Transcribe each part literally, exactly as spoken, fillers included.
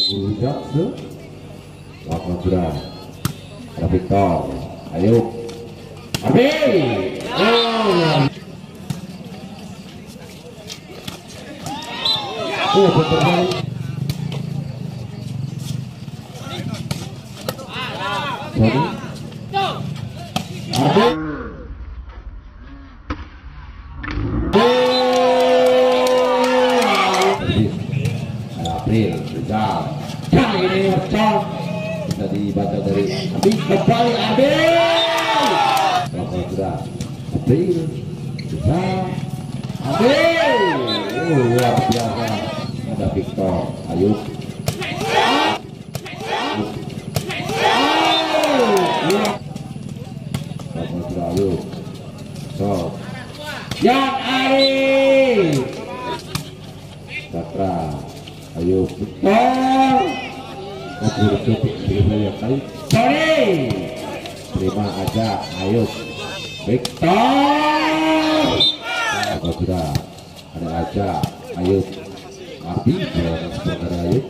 Ujak tuh Wakil sudah ada Victor Ayub Abi oh oh betul baik sorry Abi April Rizal kali ini Mercon bisa dibaca dari Abi kembali Abi kalau sudah April Rizal Abi oh luar biasa ada Victor Ayub kalau sudah Ayub so yang Ari Satra Ayo Victor Kabur cupik banyak kali sorry terima aja ayo Victor apa sudah ada aja ayo Abi jangan sebentar ayo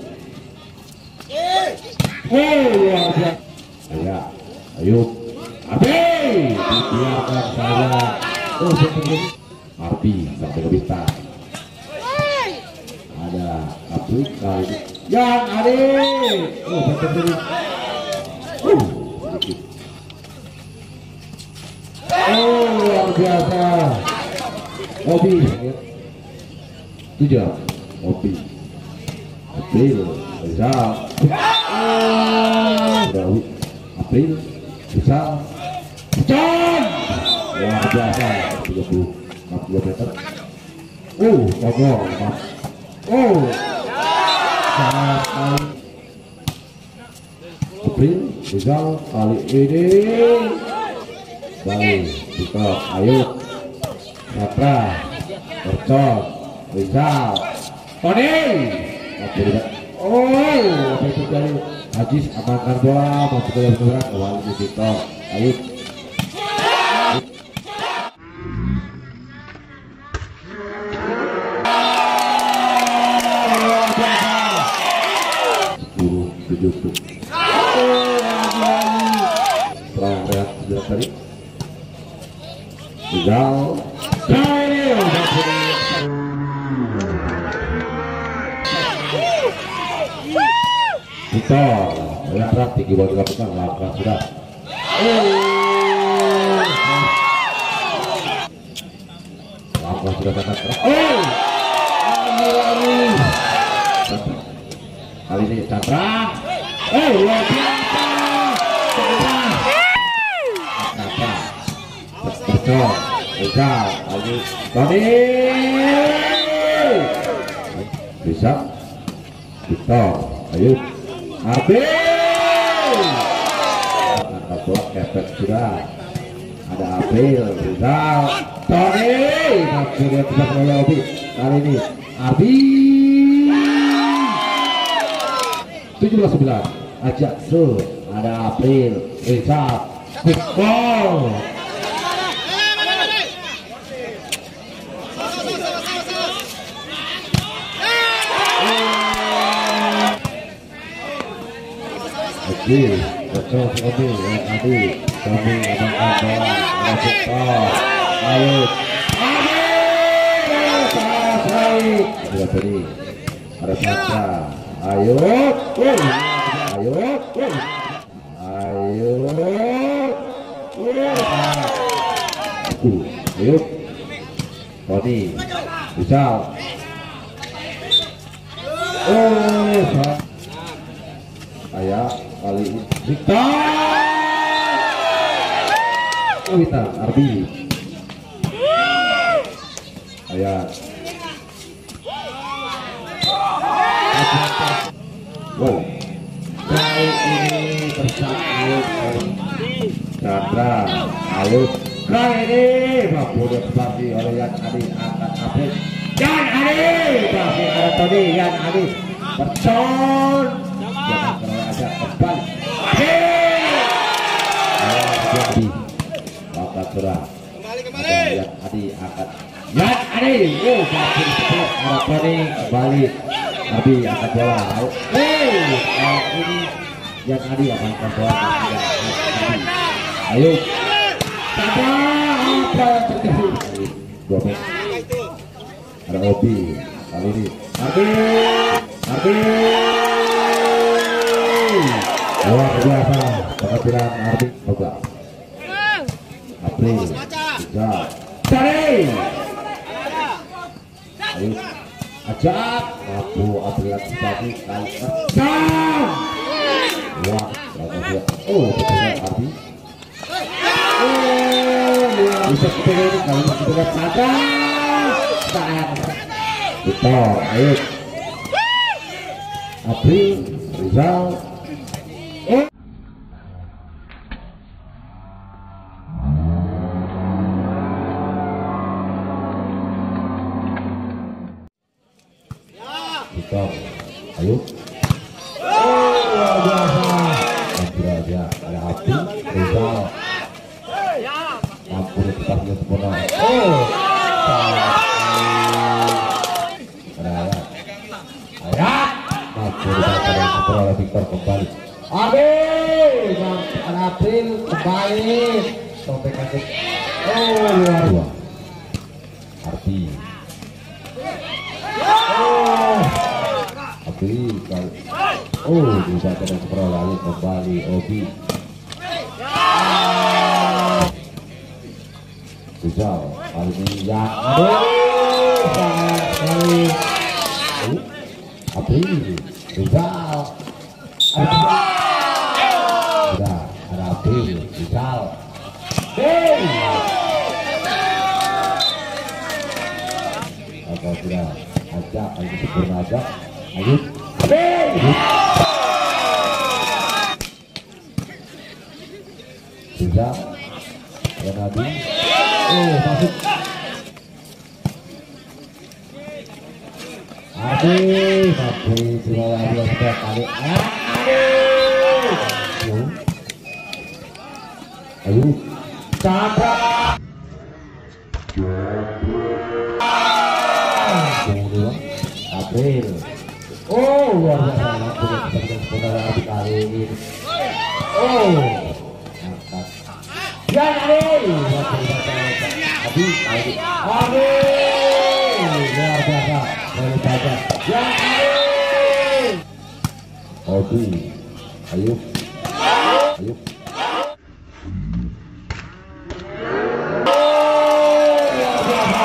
oh luar biasa ya ayo Abi biarkan saya oh seperti Abi sampai ke bintang ada Afrika yang ada oh betul uh sedikit oh luar biasa Obi tujuh Obi April Rizal Dawi April Rizal John luar biasa tiga puluh enam puluh meter uh kogol oh sangat kali April Rizal kali ini Bali Victor Ayub Satra Mercon Rizal Tony oh apa itu dari Ajis amankan bola masuk ke dalam beneran kembali Victor Ayub tujuh perang rehat sudah tadi Rizal Victor yang berat tinggi buat dilakukan langkah sudah langkah sudah sangat keras oh kali ini Chandra oh luar biasa Chandra Betul Rizal lagi Tony bisa Victor Ayub Abi angkat bola kepet sudah ada April Rizal Tony maksudnya bisa oleh Obi kali ini Abi tujuh belas sembilan ajak sur ada April Rizal Victor Oke, betul sekali yang tadi kami abangkan bola ada Victor Ayub Abi ada tadi ada Satra Ayub Ayub Ayub Ayub Tony Rizal oh ayah kali ini Victor oh Victor Arbi ayah wow kali ini bersatu Chandra Ayub kali ini mampu ditepati oleh Yan Adi angkat Apit Yan Adi tapi ada Tony Yan Adi Mercon jangan terlalu aja kembali Adi angkat surah Yan Adi angkat Yan Adi oh mampu ditepati ada Tony kembali Ardi angkat bola. Hei, ini yang Adi akan angkat bola. Ayo. Apa apa yang terjadi? Dua menit. Ada Obi kali ini. Ardi, Ardi. Luar biasa penampilan Ardi. Coba. April. Tiga. Cari. Ayo. Ajak. Mampu April lagi kali kali. Wah, oh, betul Ardi. Oh, bisa kita ini kalau kita lihat saja. Kita, ayo. April, Rizal. Eh. Kita, ayo. Oh, luar biasa. Aja ada Abdi, Rizal. Mampu tetapnya sempurna. Oh, ada ayat. Mampu tetapnya sempurna oleh Victor kembali. Abi, ada April kembali. Sampai kasih. Oh, luar biasa. Arti. Oh, Abi kali. Oh, bisa terus peroleh kembali Obi. Rizal kali ini yang aduh sangat sekali. Abi Rizal. Sudah ada Abi Rizal. Hey. Atau sudah ajak kali ini sempurna ajak. Ayo. Hey. Rizal. Renadi. Oh, masuk. Aduh, tapi sudah dua sudah kali. Aduh. Ayo. Chandra. Kemudian April. Oh, luar biasa. Sudah saudara Abi kali ini. Oh. Angkat. Ya, Abi. Abi, Abi, Abi, luar biasa, boleh saja. Ya, Abi, Abi, ayo, ayo. Luar biasa.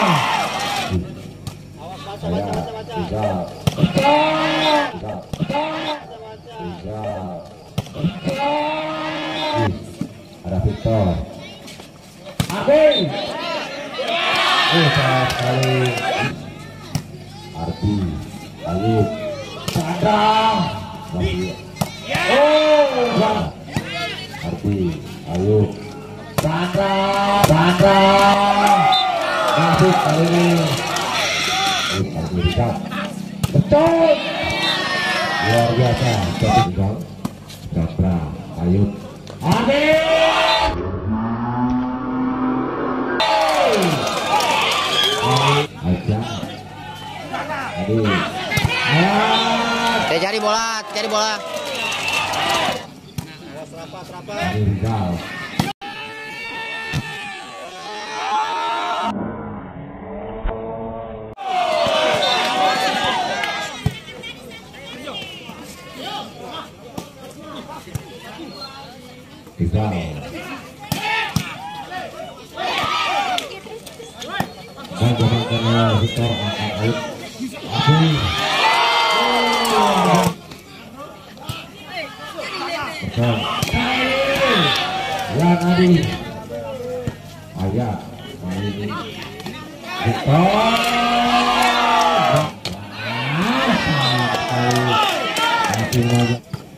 Saya tiga, tiga, tiga, tiga. Ada Victor. Abi. Oh, sangat sekali. Ardi, ayo. Chandra. Oh, Ardi, ayo. Chandra, Chandra. Masuk kali ini. Oh, Ardi bisa. Betul. Luar biasa. Jadi tinggal. Chandra, ayo. Ardi. Aja. Aduh. Saya cari bola, cari bola. Rizal. Rizal. Dan jamankan Victor angkat air. Aduh. Betul. Ya tadi. Ayah. Kali ini. Victor. Masih lagi.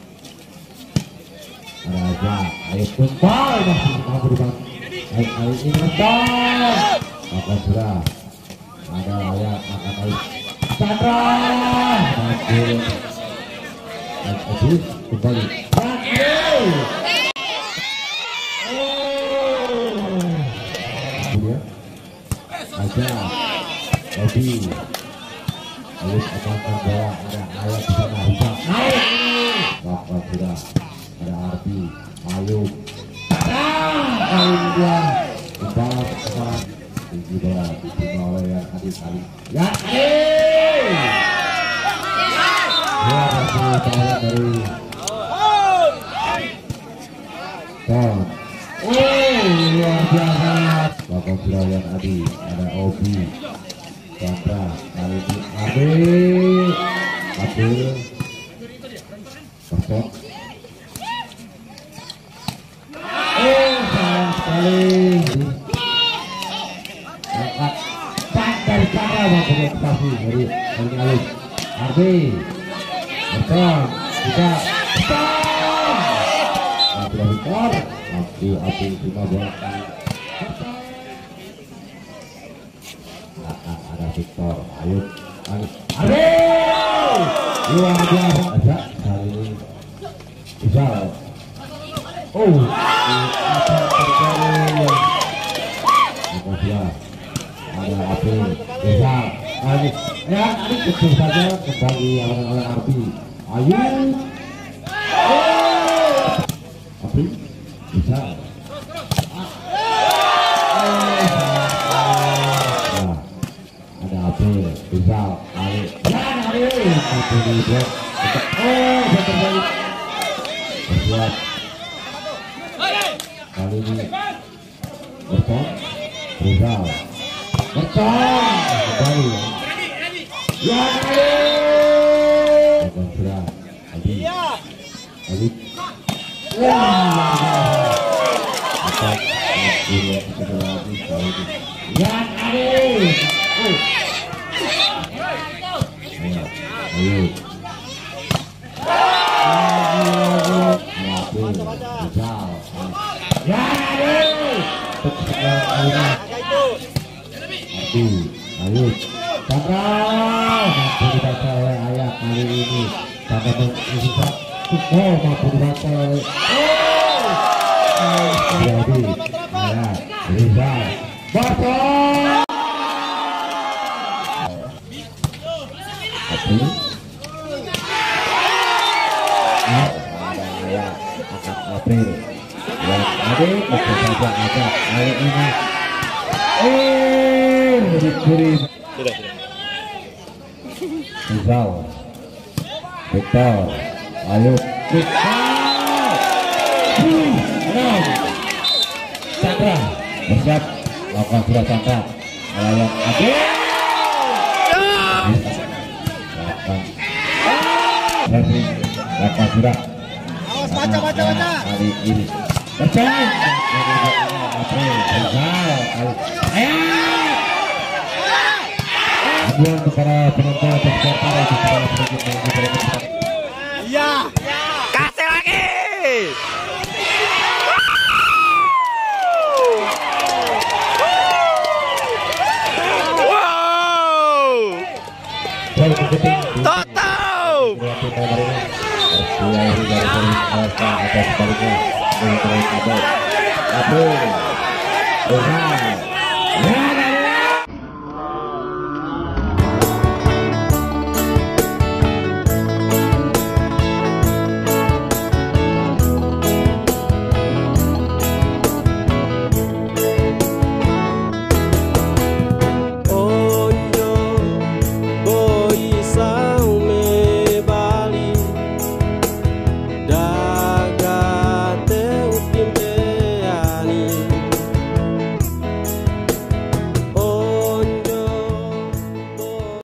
Raja. Ayo kembali. Masih mampu di bawah. Ayo kali ini betul. Maka sudah ada ayat akan air. Chandra. Masih. Aduh, kembali. Kemudian aja Obi, ayo Melakukan bola ada Ayat di sana bisa naik ini. Lakukan sudah ada Arbi Ayub. Kali dia dibalas kesalahan tinggi bola diterima oleh yang Adi kali. Ya Adi. Ya berhasil bola dari Tom. Oh luar biasa. Lakukan sudah yang Adi ada Obi. Chandra kali ini Abil Abil Persot. Oh sayang sekali angkat tak dari Chandra maupun ekstasi dari Alin Alif Arbi Persot juga Persot Abil Victor Abil Abil cuma bola ada Victor, ayo, ayo, ayo, luar biasa aja kali ini, bisa, oh, apa terjadi? Kemudian ada April, bisa, kali, ya, ini kecil saja kembali oleh Arbi, ayo, April, bisa. Bisa Ali dan Ali satu di blok oh terbaik berbuat kali ini bertong Rizal bertong kembali ya Ali bukan sudah Adi Adi wah atas dulu setelah lagi kali ini ya Ali ayo ya ayo Chandra mampu dibaca oleh Ayat kali ini Chandra bisa oh mampu dibaca oleh oh jadi Ayat Rizal Barton April April yang ada bisa saja ada kali ini oh dicuri Rizal Victor ayo Victor Chandra bersiap lakukan sudah Chandra layak Adi Berarti lakukan sudah awas baca baca baca kali ini berjalan April Rizal ayo aduan kepada penonton peserta di sekolah sedikit iya kasih lagi wow total mulai dari Alfa atau sebaliknya dengan kabel kabel